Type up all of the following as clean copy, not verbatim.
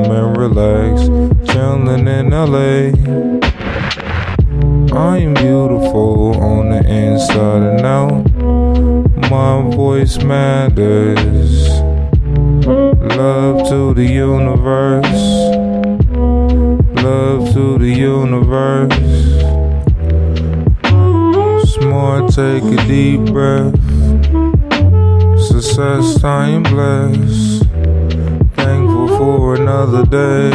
calm and relax, chillin' in LA. I am beautiful on the inside and out. My voice matters. Love to the universe. Love to the universe. Smart, take a deep breath. Success, I am blessed. Thankful for another day.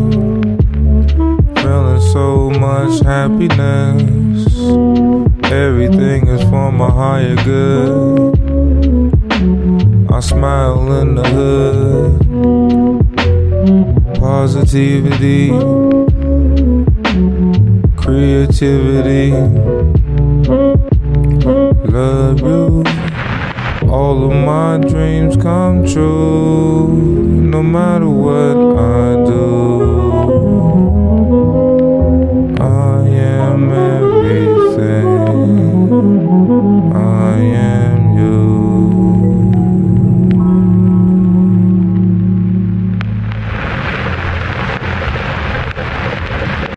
Feeling so much happiness. Everything is for my higher good. I smile in the hood. Positivity, creativity. Love you. All of my dreams come true, no matter what I do.